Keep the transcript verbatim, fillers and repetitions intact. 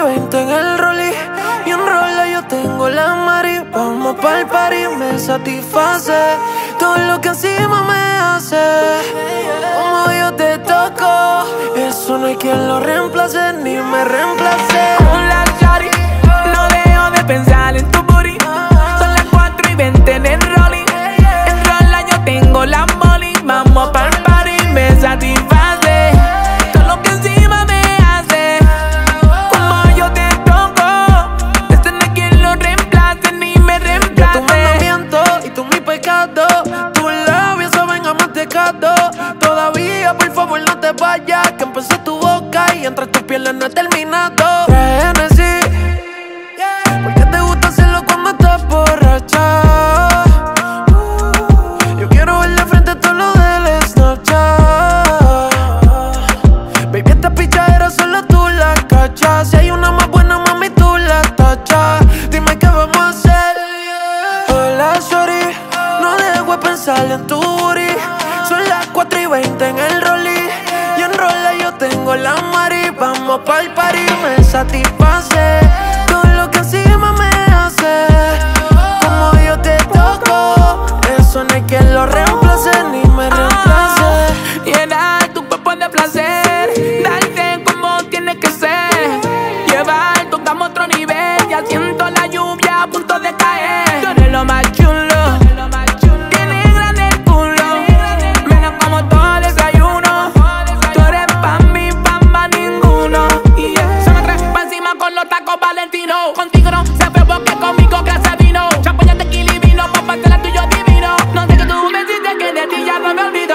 veinte en el rolly y en rola yo tengo la mari. Vamos pa'l party, me satisface todo lo que encima me hace. Como yo te toco, eso no hay quien lo reemplace ni me reemplace. Con la shawty, no dejo de pensar en tu booty. Son las cuatro y veinte en el rolly. En rola yo tengo la molly. Vamos pa'l party, me satisface todo lo que encima me hace. Como yo te toco, este no hay quien lo reemplace ni me reemplace. Yo tu mandamiento y tú mi pecado. Tus labios saben a mantecado. Todavía por favor no te vayas, que empecé tu boca y entre tus pieles no he terminado. Genesis, porque te gusta hacerlo cuando estás borracha. Yo quiero ver de frente todo lo del Snapchat. Baby, esta pichadera solo tú la cachas. Si hay una más buena, mami, tú la tachas. Dime qué vamos a hacer. Hola, shorty, no dejo de pensar en tu booty. Son las cuatro y veinte en el rolly y en rola yo tengo la mari. Vamos pa'l party, me satisface todo lo que encima me hace. Como yo te toco, eso no hay quien lo reemplace ni me reemplace. Llenar tu cuerpo de placer, darte como tiene que ser. Llevar, tocamos otro nivel, ya siento la lluvia a punto de caer. Tú eres lo más chulo, tienes grande el culo, menos como todo desayuno. Tú eres pa' mí, pa' más ninguno. Yeah. Se me trae pa' encima con los tacos Valentino. Contigo no se fue porque conmigo clase vino. Champaña, tequila y vino, pa' pasar la tuyo divino. No sé que tú me hiciste que de ti ya no me olvido.